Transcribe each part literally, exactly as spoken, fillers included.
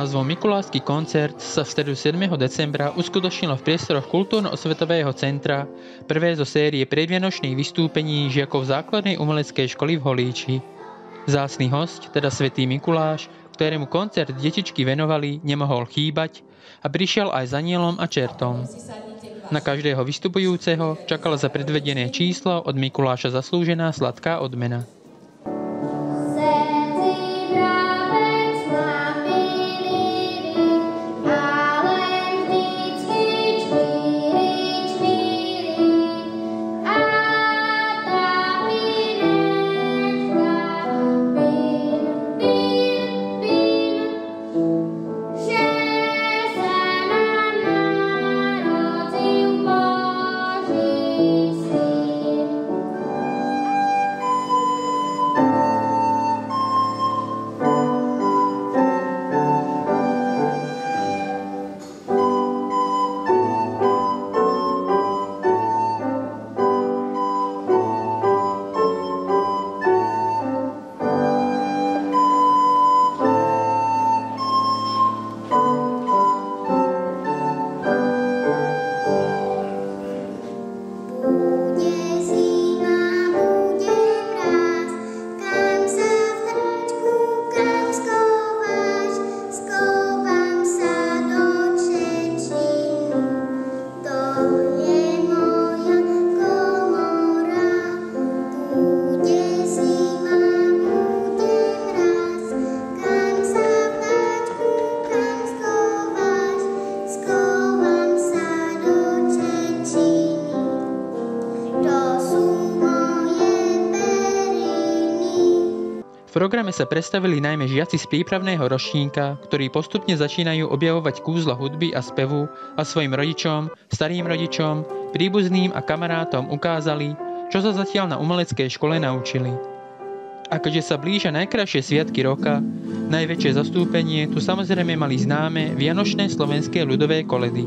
názvom Mikulášsky koncert sa v stredu siedmeho decembra uskutočnilo v priestoroch Kultúrno-osvetového centra prvé zo série predvianočných vystúpení žiakov základnej umeleckej školy v Holíči. Vzácny hosť, teda svätý Mikuláš, ktorému koncert detičky venovali, nemohol chýbať a prišiel aj s anielom a čertom. Na každého vystupujúceho čakala za predvedené číslo od Mikuláša zaslúžená sladká odmena. V programe sa predstavili najmä žiaci z prípravného ročníka, ktorí postupne začínajú objavovať kúzlo hudby a spevu a svojim rodičom, starým rodičom, príbuzným a kamarátom ukázali, čo sa zatiaľ na umeleckej škole naučili. A keďže sa blížia najkrajšie sviatky roka, najväčšie zastúpenie tu samozrejme mali známe vianočné slovenské ľudové koledy.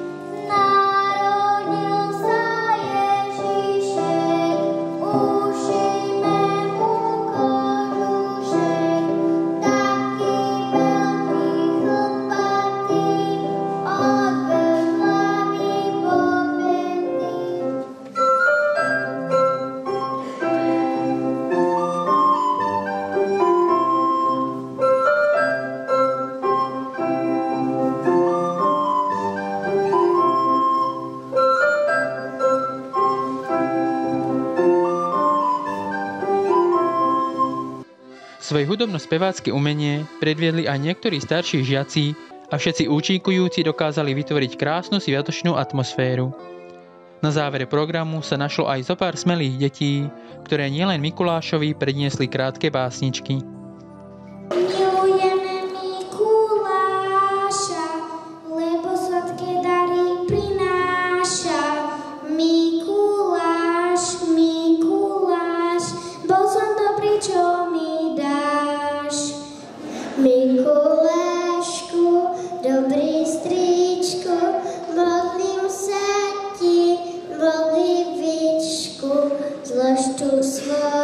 Svoje hudobno-spevácké umenie predviedli aj niektorí starší žiaci a všetci účinkujúci dokázali vytvoriť krásnu sviatočnú atmosféru. Na závere programu sa našlo aj zopár smelých detí, ktoré nielen Mikulášovi predniesli krátke básničky. Mikulášku, dobrý strýčku, modlím sa ti, modlivičku, zlož tu svoju.